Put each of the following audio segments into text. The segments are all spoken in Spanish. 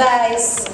duda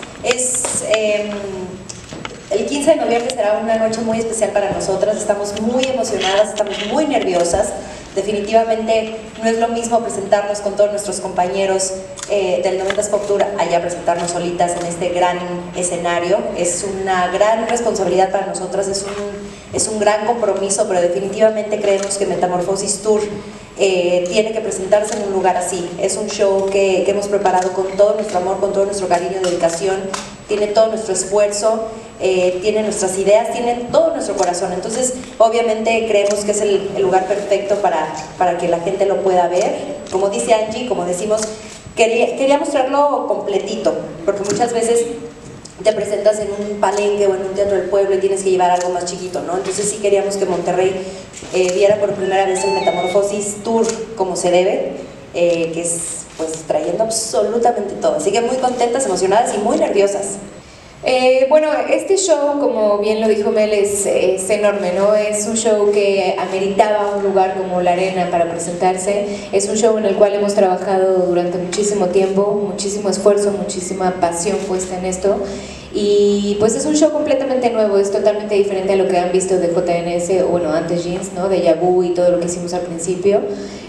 el 15 de noviembre será una noche muy especial para nosotras, estamos muy emocionadas, estamos muy nerviosas. Definitivamente no es lo mismo presentarnos con todos nuestros compañeros del 90s Pop Tour allá presentarnos solitas en este gran escenario. Es una gran responsabilidad para nosotras, es un gran compromiso, pero definitivamente creemos que Metamorfosis Tour tiene que presentarse en un lugar así. Es un show que hemos preparado con todo nuestro amor, con todo nuestro cariño y dedicación, tiene todo nuestro esfuerzo, tiene nuestras ideas, tiene todo nuestro corazón. Entonces obviamente creemos que es el lugar perfecto para que la gente lo pueda ver. Como dice Angie, como decimos, quería mostrarlo completito, porque muchas veces te presentas en un palenque o en un teatro del pueblo y tienes que llevar algo más chiquito, ¿no? Entonces sí queríamos que Monterrey viera por primera vez el Metamorfosis Tour como se debe, que es pues trayendo absolutamente todo. Así que muy contentas, emocionadas y muy nerviosas. Bueno, este show, como bien lo dijo Mel, es enorme, ¿no? Es un show que ameritaba un lugar como la Arena para presentarse. Es un show en el cual hemos trabajado durante muchísimo tiempo, muchísimo esfuerzo, muchísima pasión puesta en esto. Y pues es un show completamente nuevo, es totalmente diferente a lo que han visto de JNS, o bueno, antes Jeans, ¿no? De Yabu y todo lo que hicimos al principio.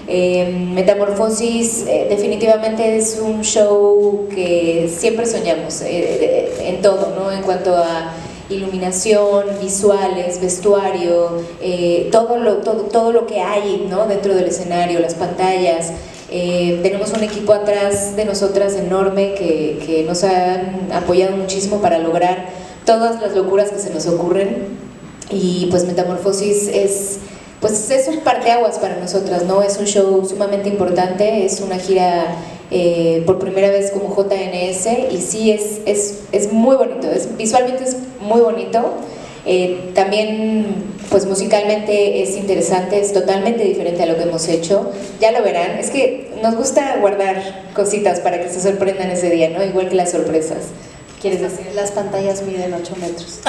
Metamorfosis definitivamente es un show que siempre soñamos en todo, ¿no? En cuanto a iluminación, visuales, vestuario, todo lo que hay, ¿no? Dentro del escenario, las pantallas. Tenemos un equipo atrás de nosotras enorme que nos han apoyado muchísimo para lograr todas las locuras que se nos ocurren. Y pues Metamorfosis es un parteaguas para nosotras, ¿no? Es un show sumamente importante, es una gira por primera vez como JNS, y sí es muy bonito, visualmente es muy bonito. También pues musicalmente es interesante, es totalmente diferente a lo que hemos hecho. Ya lo verán, es que nos gusta guardar cositas para que se sorprendan ese día, ¿no? Igual que las sorpresas. ¿Quieres decir? Las pantallas miden 8 metros.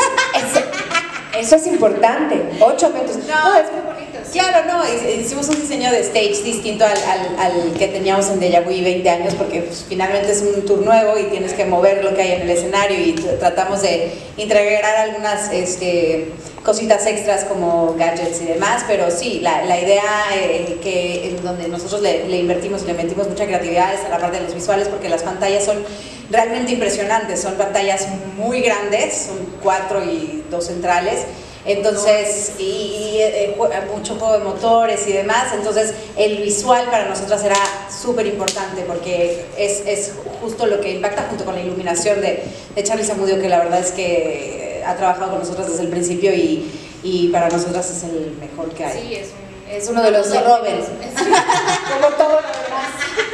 Eso es importante, 8 metros. No, es muy bonito. Sí. Claro, no, hicimos un diseño de stage distinto al que teníamos en Deja Vu 20 años, porque pues, finalmente es un tour nuevo y tienes que mover lo que hay en el escenario, y tratamos de integrar algunas cositas extras como gadgets y demás, pero sí, la idea en donde nosotros le invertimos y le metimos mucha creatividad es a la parte de los visuales, porque las pantallas son realmente impresionantes, son pantallas muy grandes, son 4 y 2 centrales, entonces, mucho juego de motores y demás. Entonces el visual para nosotras era súper importante, porque es justo lo que impacta, junto con la iluminación de Charly Zamudio, que la verdad es que ha trabajado con nosotras desde el principio, y para nosotras es el mejor que hay. Sí, es uno de los Robins, como todo lo demás.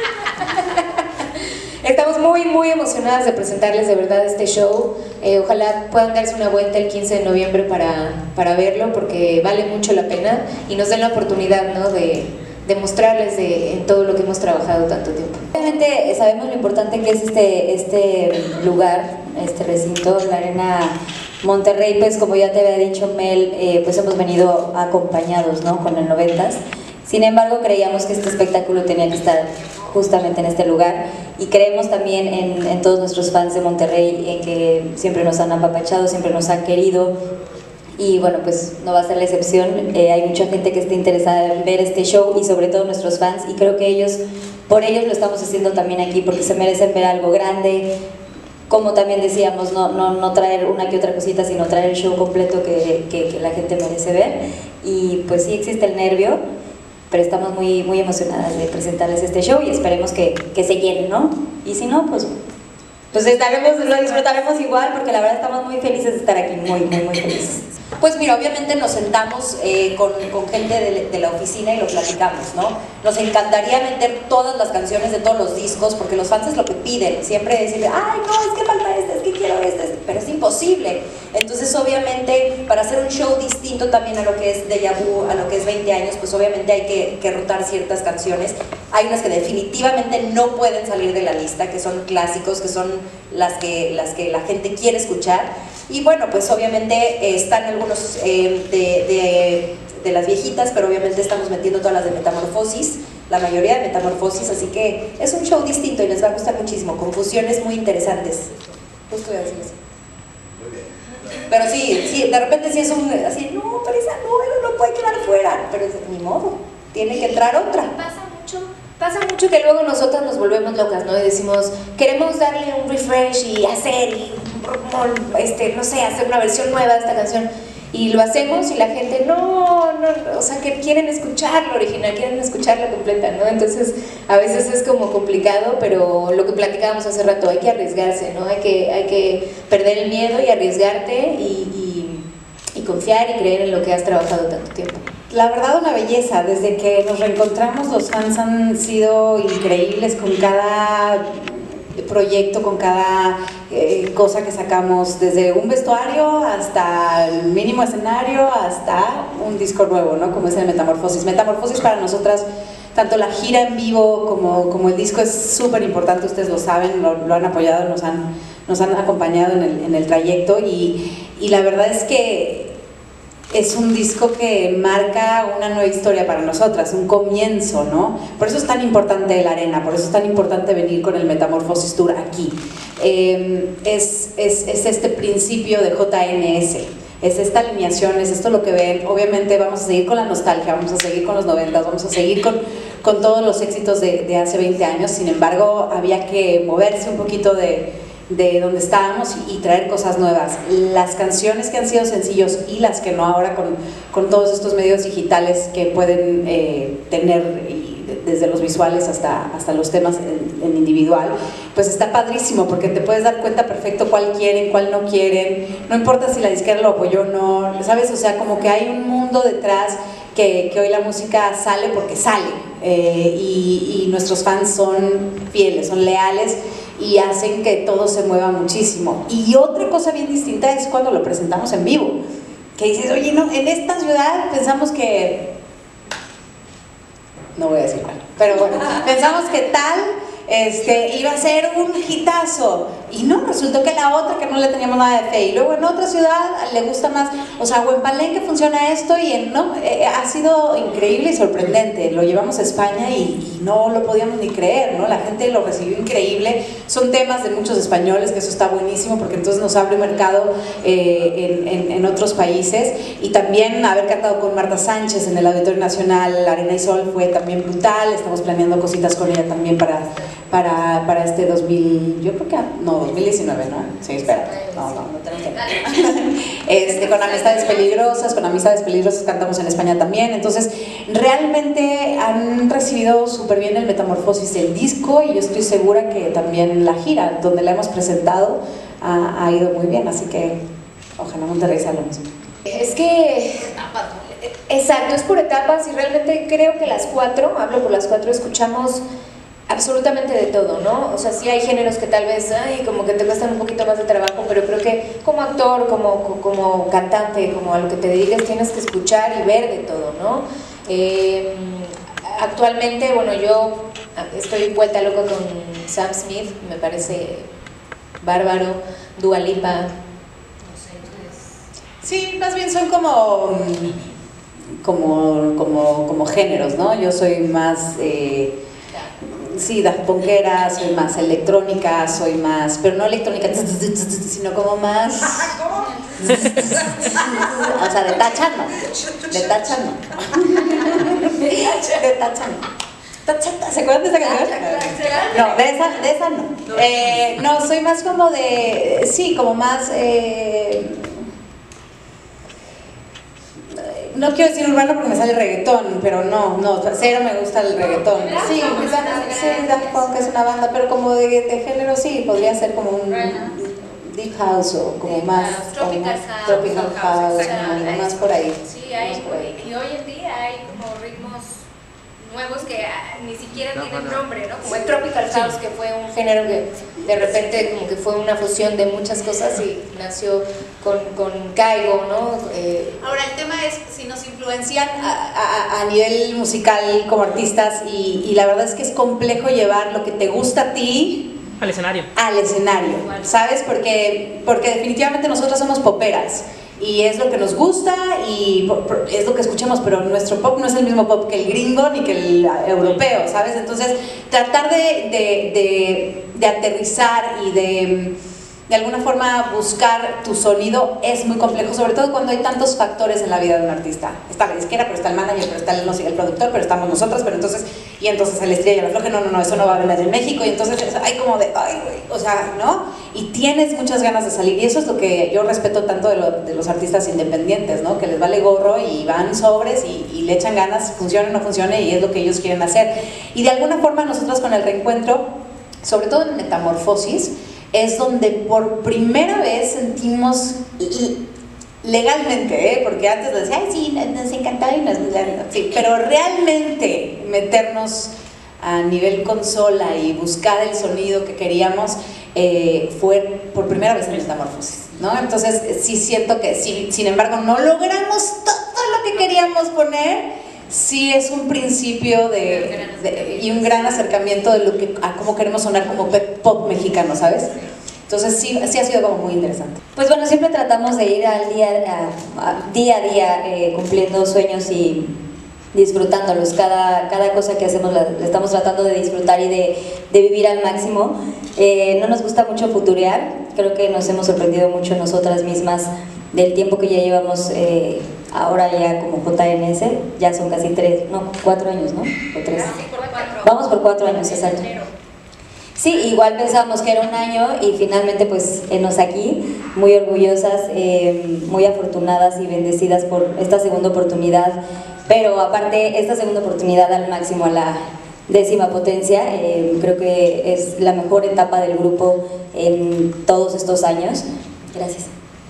Estamos muy emocionadas de presentarles de verdad este show. Ojalá puedan darse una vuelta el 15 de noviembre para verlo, porque vale mucho la pena, y nos den la oportunidad, ¿no? de mostrarles en todo lo que hemos trabajado tanto tiempo. Obviamente sabemos lo importante que es este lugar, este recinto, la Arena Monterrey. Pues como ya te había dicho Mel, pues hemos venido acompañados, ¿no? Con el 90s. Sin embargo, creíamos que este espectáculo tenía que estar justamente en este lugar, y creemos también en todos nuestros fans de Monterrey, en que siempre nos han apapachado, siempre nos han querido, y bueno, pues no va a ser la excepción. Hay mucha gente que está interesada en ver este show, y sobre todo nuestros fans, y creo que por ellos lo estamos haciendo también aquí, porque se merecen ver algo grande. Como también decíamos, no traer una que otra cosita, sino traer el show completo que la gente merece ver. Y pues sí existe el nervio, pero estamos muy emocionadas de presentarles este show, y esperemos que se llene, ¿no? Y si no, pues lo disfrutaremos igual, porque la verdad estamos muy felices de estar aquí, muy felices. Pues mira, obviamente nos sentamos con gente de la oficina y lo platicamos, ¿no? Nos encantaría meter todas las canciones de todos los discos, porque los fans es lo que piden, siempre decirle, ay no, es que falta este, es que quiero este, pero es imposible. Entonces obviamente para hacer un show distinto también a lo que es Deja Vu, a lo que es 20 años, pues obviamente hay que rotar ciertas canciones. Hay unas que definitivamente no pueden salir de la lista, que son clásicos, que son las que la gente quiere escuchar, Y bueno, pues obviamente están algunos de las viejitas, pero obviamente estamos metiendo todas las de Metamorfosis, la mayoría de Metamorfosis, así que es un show distinto y les va a gustar muchísimo, con fusiones muy interesantes. Justo voy a decir eso. Pero sí, de repente sí es un, así, no, pero esa no puede quedar fuera, pero es, ni modo, tiene que entrar otra. Pasa mucho que luego nosotras nos volvemos locas, ¿no? Y decimos, queremos darle un refresh y hacer, no sé, hacer una versión nueva de esta canción. Y lo hacemos y la gente, no, o sea, que quieren escuchar lo original, quieren escucharla completa, ¿no? Entonces, a veces es como complicado, pero lo que platicábamos hace rato, hay que arriesgarse, ¿no? Hay que perder el miedo y arriesgarte y confiar y creer en lo que has trabajado tanto tiempo. La verdad, una belleza. Desde que nos reencontramos, los fans han sido increíbles con cada proyecto, con cada cosa que sacamos, desde un vestuario hasta el mínimo escenario, hasta un disco nuevo, ¿no? Como es el Metamorfosis. Metamorfosis para nosotras, tanto la gira en vivo como el disco es súper importante, ustedes lo saben, lo han apoyado, nos han acompañado en el trayecto y la verdad es que es un disco que marca una nueva historia para nosotras, un comienzo, ¿no? Por eso es tan importante la arena, por eso es tan importante venir con el Metamorfosis Tour aquí. Es este principio de JNS, es esta alineación, es esto lo que ven. Obviamente vamos a seguir con la nostalgia, vamos a seguir con los 90s, vamos a seguir con todos los éxitos de hace 20 años, sin embargo había que moverse un poquito de donde estábamos y traer cosas nuevas. Las canciones que han sido sencillos y las que no ahora con todos estos medios digitales que pueden tener desde los visuales hasta los temas en individual, pues está padrísimo porque te puedes dar cuenta perfecto cuál quieren, cuál no quieren, no importa si la disquera lo apoyó o no, ¿sabes? O sea, como que hay un mundo detrás que hoy la música sale porque sale y nuestros fans son fieles, son leales y hacen que todo se mueva muchísimo. Y otra cosa bien distinta es cuando lo presentamos en vivo, que dices, oye, no, en esta ciudad pensamos que, no voy a decir cuál, pero bueno, pensamos que tal iba a ser un hitazo y no, resultó que la otra que no le teníamos nada de fe y luego en otra ciudad le gusta más, o sea, o en Palenque funciona esto y ha sido increíble y sorprendente. Lo llevamos a España y no lo podíamos ni creer, ¿no? La gente lo recibió increíble, son temas de muchos españoles, que eso está buenísimo porque entonces nos abre mercado en otros países, y también haber cantado con Marta Sánchez en el Auditorio Nacional Arena y Sol fue también brutal. Estamos planeando cositas con ella también para este 2019, ¿no? Sí, espera. No tenemos tiempo. Con Amistades Peligrosas cantamos en España también. Entonces, realmente han recibido súper bien el Metamorfosis, el disco, y yo estoy segura que también la gira donde la hemos presentado ha ido muy bien, así que ojalá Monterrey sea lo mismo. Es que, exacto, es por etapas y realmente creo que las cuatro, hablo por las cuatro, escuchamos absolutamente de todo, ¿no? O sea, sí hay géneros que tal vez, como que te cuestan un poquito más de trabajo, pero creo que como actor, como cantante, como a lo que te dediques, tienes que escuchar y ver de todo, ¿no? Actualmente, bueno, yo estoy vuelta loca con Sam Smith, me parece bárbaro, Dua Lipa, no sé, entonces... Sí, más bien son como géneros, ¿no? Yo soy más... sí, punkera, soy más electrónica, soy más, pero no electrónica, sino como más... o sea, de tacha no. ¿Se acuerdan de esa canción? No, de esa no. No, soy más como de... Sí, como más... no quiero decir urbano porque me sale reggaetón, pero no, cero me gusta el reggaetón. Sí, Daft Punk es una banda, pero como de género sí, podría ser como un deep house o como más tropical house, más por ahí. Sí, hay, y hoy en día hay como ritmos nuevos que ni siquiera tienen nombre, ¿no? Como el tropical house, que fue un género que de repente como que fue una fusión de muchas cosas y nació con Caigo, ¿no? Ahora el tema es si nos influencian a nivel musical como artistas y la verdad es que es complejo llevar lo que te gusta a ti Al escenario. Al escenario, ¿sabes? Porque definitivamente nosotros somos poperas y es lo que nos gusta y es lo que escuchamos, pero nuestro pop no es el mismo pop que el gringo ni que el europeo, ¿sabes? Entonces, tratar de aterrizar y de alguna forma buscar tu sonido es muy complejo, sobre todo cuando hay tantos factores en la vida de un artista. Está la disquera, pero está el manager, pero está el productor, pero estamos nosotros, pero entonces el estrella y el afloje, no, eso no va a venir en México, y entonces hay como de, ay, güey, o sea, ¿no? Y tienes muchas ganas de salir, y eso es lo que yo respeto tanto de los artistas independientes, ¿no? Que les vale gorro y van sobres y le echan ganas, funcione o no funcione, y es lo que ellos quieren hacer. Y de alguna forma nosotros con el reencuentro, sobre todo en Metamorfosis, es donde por primera vez sentimos legalmente, porque antes decía, ay, sí, nos encantaba y sí, pero realmente meternos a nivel consola y buscar el sonido que queríamos fue por primera vez en Metamorfosis, ¿no? Entonces sí siento que, sin embargo, no logramos todo lo que queríamos poner. Sí es un principio y un gran acercamiento de lo que a cómo queremos sonar como pop mexicano, ¿sabes? Entonces sí ha sido como muy interesante. Pues bueno, siempre tratamos de ir al día a día cumpliendo sueños y disfrutándolos. Cada cosa que hacemos la estamos tratando de disfrutar y de vivir al máximo. No nos gusta mucho futurear, creo que nos hemos sorprendido mucho nosotras mismas del tiempo que ya llevamos ahora ya como JNS, ya son casi 4 años, ¿no? O 3. Vamos por 4 años, exacto. Sí, igual pensábamos que era un año y finalmente pues enos aquí, muy orgullosas, muy afortunadas y bendecidas por esta segunda oportunidad, pero aparte esta segunda oportunidad al máximo, a la 10ª potencia, creo que es la mejor etapa del grupo en todos estos años. Gracias.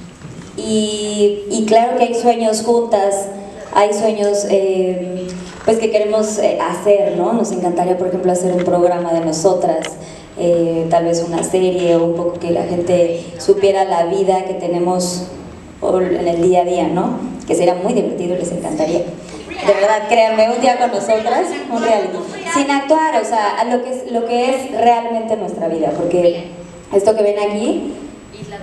Y claro que hay sueños juntas, hay sueños pues que queremos hacer, ¿no? Nos encantaría, por ejemplo, hacer un programa de nosotras, tal vez una serie o un poco que la gente supiera la vida que tenemos en el día a día, ¿no? Que sería muy divertido, les encantaría. De verdad, créanme, un día con nosotras, un reality. Sin actuar, o sea, lo que es realmente nuestra vida, porque esto que ven aquí... Isla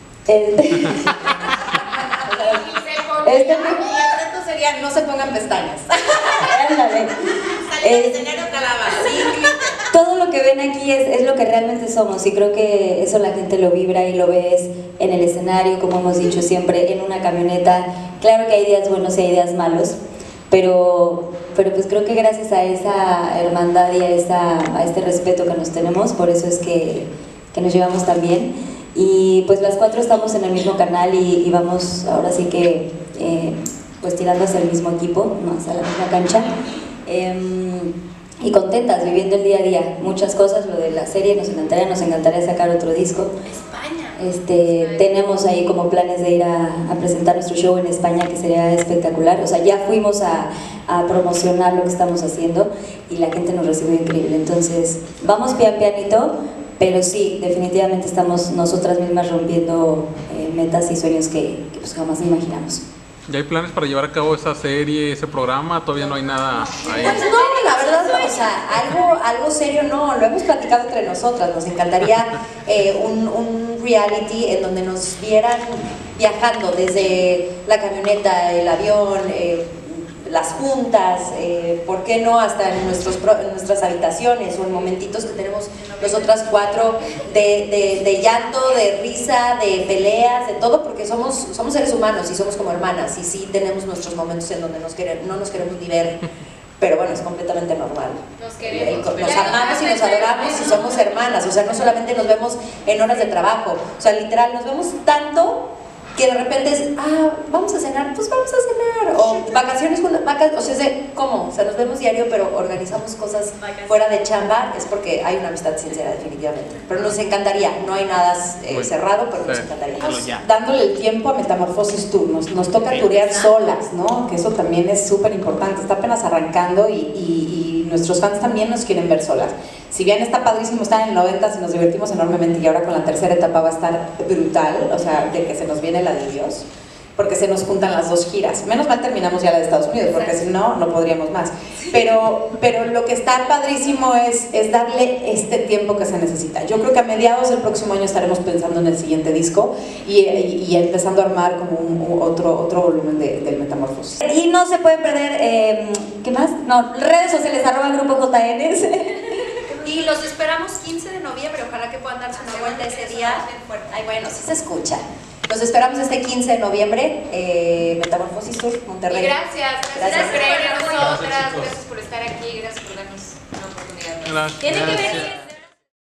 2. El reto sería no se pongan pestañas. Ándale. Todo lo que ven aquí es lo que realmente somos, y creo que eso la gente lo vibra y lo ves en el escenario, como hemos dicho siempre, en una camioneta. Claro que hay días buenos y hay días malos, pero pues creo que gracias a esa hermandad y a este respeto que nos tenemos, por eso es que nos llevamos tan bien. Y pues las 4 estamos en el mismo canal y vamos ahora sí que pues tirando hacia el mismo equipo, ¿no? Hacia la misma cancha, y contentas, viviendo el día a día, muchas cosas. Lo de la serie nos encantaría sacar otro disco. España. Tenemos ahí como planes de ir a presentar nuestro show en España, que sería espectacular. O sea, ya fuimos a promocionar lo que estamos haciendo y la gente nos recibió increíble. Entonces vamos pianito, pero sí, definitivamente estamos nosotras mismas rompiendo metas y sueños que pues jamás imaginamos. ¿Ya hay planes para llevar a cabo esa serie, ese programa? Todavía no hay nada ahí. Pues no, la verdad, o sea, algo serio no, lo hemos platicado entre nosotras. Nos encantaría un reality en donde nos vieran viajando desde la camioneta, el avión, las juntas, ¿por qué no hasta en nuestras habitaciones o en momentitos que tenemos nosotras 4 de llanto, de risa, de peleas, de todo, porque somos seres humanos y somos como hermanas, y sí tenemos nuestros momentos en donde no nos queremos ni ver, pero bueno, es completamente normal. Nos amamos y nos adoramos y somos hermanas, o sea, no solamente nos vemos en horas de trabajo, o sea, literal, nos vemos tanto que de repente es, vamos a cenar, pues vamos a cenar, o vacaciones, o sea, es de, ¿cómo? O sea, nos vemos diario, pero organizamos cosas fuera de chamba, es porque hay una amistad sincera, definitivamente. Pero nos encantaría, no hay nada cerrado, pero nos encantaría. Dándole el tiempo a Metamorfosis Tour, nos toca turear solas, ¿no? Que eso también es súper importante, está apenas arrancando y nuestros fans también nos quieren ver solas. Si bien está padrísimo estar en el 90 y nos divertimos enormemente, y ahora con la tercera etapa va a estar brutal, o sea, de que se nos viene la de Dios, porque se nos juntan las 2 giras. Menos mal terminamos ya la de Estados Unidos, porque si no, no podríamos más. pero lo que está padrísimo es darle este tiempo que se necesita. Yo creo que a mediados del próximo año estaremos pensando en el siguiente disco y empezando a armar como otro volumen del Metamorfosis. Y no se pueden perder, ¿qué más? No, redes sociales, @grupo JNs. Y los esperamos 15 de noviembre, ojalá que puedan darse una vuelta ese día. Ay, bueno, sí se escucha. Los esperamos este 15 de noviembre, Metamorfosis Tour, Monterrey. Y gracias por creer en nosotras, Gracias, chicos. gracias por estar aquí, gracias por darnos una oportunidad. Gracias. Tiene que venir.